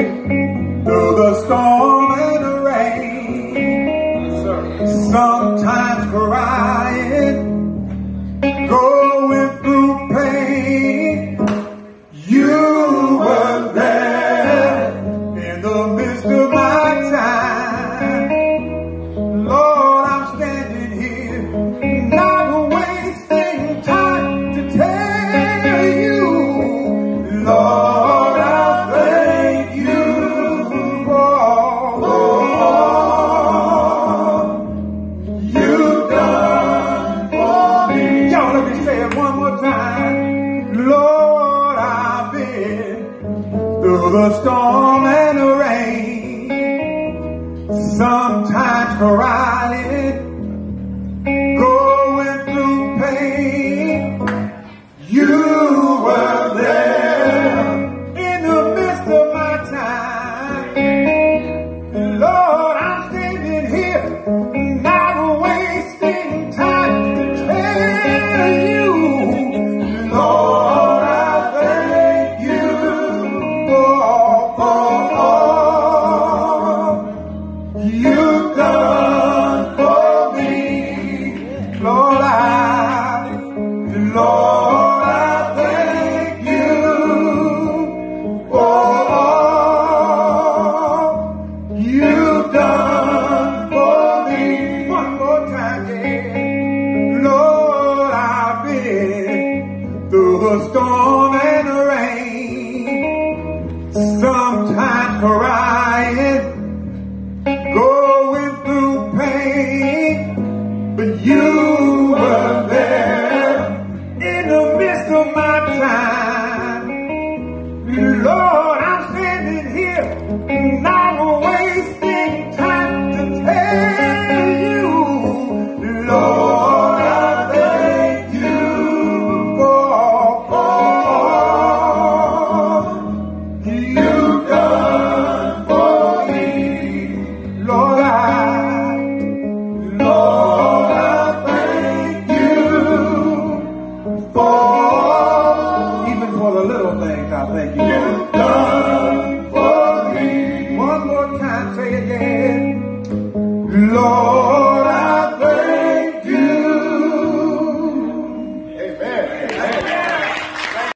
through the storm and the rain, sometimes crying, going through pain. You were there in the midst of my time. Lord, I'm standing here, not wasting time to tell you, Lord, I thank you for all you've done for me. Y'all, let me say it one more time. Lord, I've been through the storm and the rain, sometimes crying, going through pain. You were there in the midst of my time. Lord, I'm standing here, not wasting time to tell you, Lord, I thank you for all you've done for me. Lord, I thank you for all you've done for me. One more time, yeah. Lord, I've been through the storm and the rain, sometimes crying, going through pain, but you were there in the midst of my time. Lord, I'm standing here, not wasting time to tell you, Lord, I thank you for all you've done for me. Lord, I thank you for even for the little things. I thank you. You've done for me. One more time, say it again. Lord,